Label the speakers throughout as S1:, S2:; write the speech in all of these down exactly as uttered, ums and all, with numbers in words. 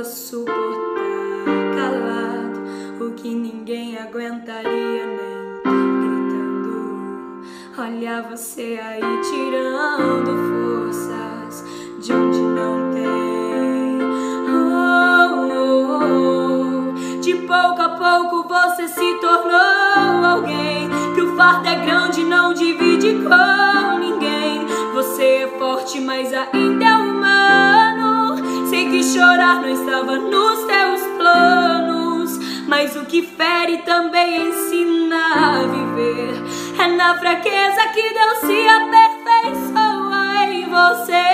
S1: tentava suportar calado o que ninguém aguentaria nem gritando. Olha você aí tirando forças de onde não tem. Oh, oh, oh. De pouco a pouco você se tornou alguém que o fardo é grande e não divide com ninguém. Você é forte, mas ainda é humano. Sei que chorar não estava nos teus planos, mas o que fere também ensina a viver. É na fraqueza que Deus se aperfeiçoa em você.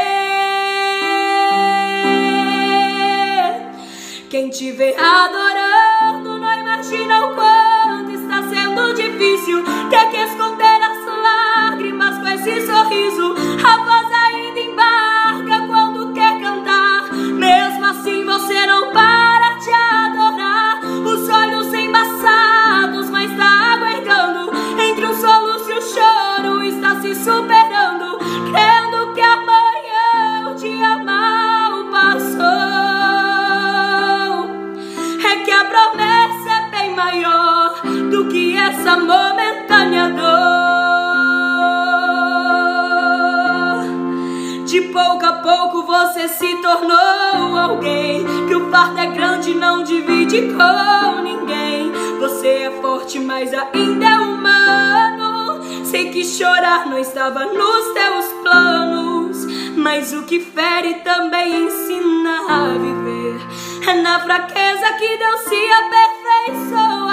S1: Quem te vê adorando não imagina o quanto está sendo difícil ter que esconder as lágrimas com esse sorriso. A voz ainda embarga quando quer cantar, mesmo assim você não para de adorar. Os olhos embaçados, mas tá aguentando. Entre um soluço e o choro está se superando, crendo que amanhã o dia mal passou. É que a promessa é bem maior do que essa momentânea dor. De pouco a pouco você se tornou alguém que o fardo é grande e não divide com ninguém. Você é forte, mas ainda é humano. Sei que chorar não estava nos teus planos, mas o que fere também ensina a viver. É na fraqueza que Deus se aperfeiçoa